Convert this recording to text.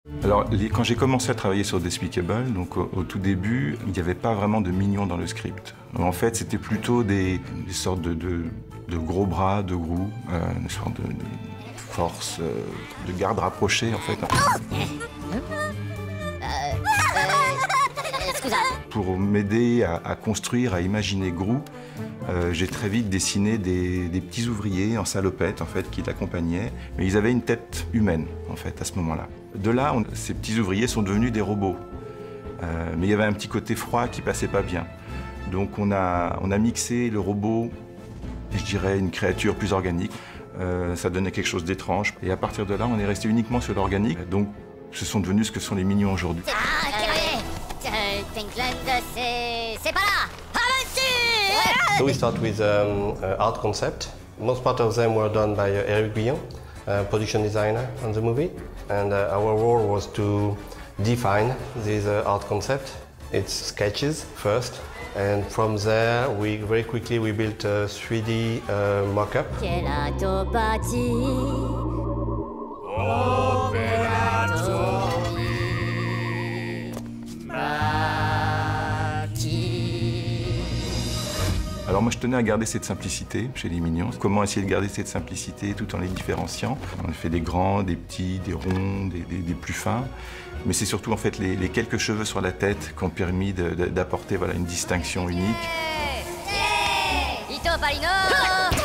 Alors, quand j'ai commencé à travailler sur Despicable, donc au tout début, il n'y avait pas vraiment de mignons dans le script. En fait, c'était plutôt des sortes de gros bras, de Gru, une sorte de force, de garde rapprochée, en fait. Pour m'aider à construire, à imaginer Gru, j'ai très vite dessiné des petits ouvriers en salopette, en fait, qui l'accompagnaient, mais ils avaient une tête humaine, en fait, à ce moment-là. De là, ces petits ouvriers sont devenus des robots. Mais il y avait un petit côté froid qui passait pas bien. Donc on a mixé le robot, je dirais, une créature plus organique. Ça donnait quelque chose d'étrange. Et à partir de là, on est resté uniquement sur l'organique. Donc ce sont devenus ce que sont les mignons aujourd'hui. C'est pas là. Aventure! So we start with art concept. Most part of them were done by Eric Guillon, production designer on the movie. And our role was to define this art concept. It's sketches first. And from there, very quickly we built a 3D mock-up. Alors moi je tenais à garder cette simplicité chez les mignons. Comment essayer de garder cette simplicité tout en les différenciant. On a fait des grands, des petits, des ronds, des plus fins. Mais c'est surtout en fait les quelques cheveux sur la tête qui ont permis d'apporter voilà, une distinction unique. Ito Parino!